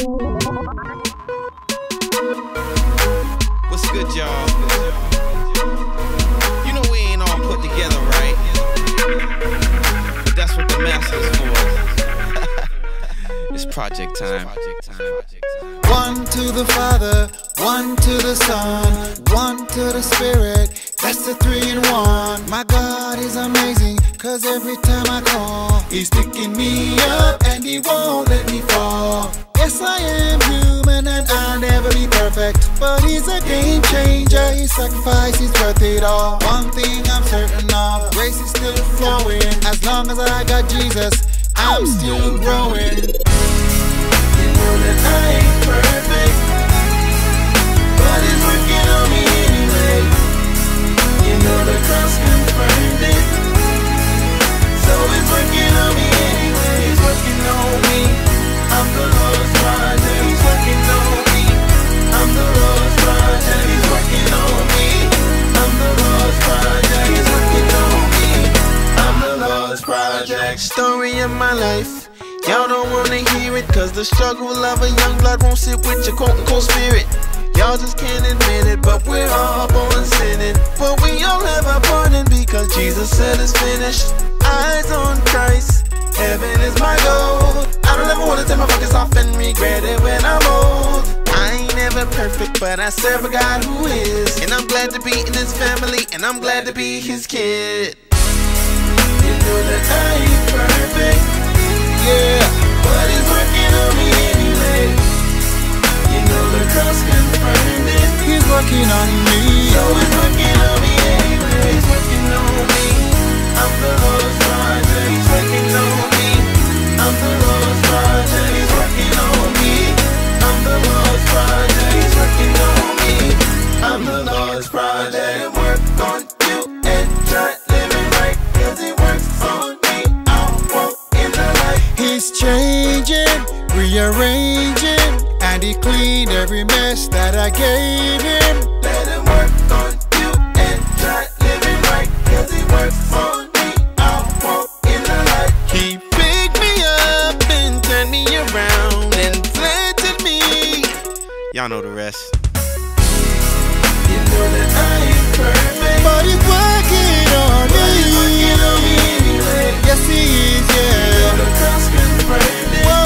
What's good, y'all? You know we ain't all put together, right? But that's what the master is for. It's project time. One to the Father, one to the Son, one to the Spirit. That's the 3 in 1. My God is amazing, cause every time I call, He's picking me up and He won't let me fall. Yes, I am human and I'll never be perfect, but He's a game changer. His sacrifice is worth it all. One thing I'm certain of, grace is still flowing. As long as I got Jesus, I'm still growing. You know that I ain't perfect, but He's working on me anyway. You know the cross confirmed it, so He's working on me anyway. He's working on me. I'm the Lord's project. He's working on me. I'm the Lord's project. He's working on me. I'm the Lord's project. He's working on me. I'm the Lord's project. Story of my life. Y'all don't wanna hear it, cause the struggle of a young blood won't sit with your quote-unquote spirit. Y'all just can't admit it, but we're all born sinning. But we all have a pardon because Jesus said it's finished. Eyes on Christ, heaven is my goal. I don't ever wanna take my focus off and regret it when I'm old. I ain't never perfect, but I serve a God who is. And I'm glad to be in His family, and I'm glad to be His kid. You know that I ain't perfect, yeah, but He's working on me anyway. You know the cross confirmed it. He's working on me, so He's working on me anyway. He's working on me. I'm the Lord's project. He's working on me. I'm the Lord's project. He's working on me. I'm the Lord's project. He's working on me. I'm the Lord's project. Work on you and try living right, cause He works on me. I'll walk in the light. He's changing, rearranging, and He cleaned every mess that I gave Him. Let Him work on you and try living right, cause He works on me. I'll walk in the light. He picked me up and turned me around and planted me. Y'all know the rest. You know that I ain't perfect, but He's working on me. He's working on me anyway. Yes, He is, yeah. You know the cross confirmed it.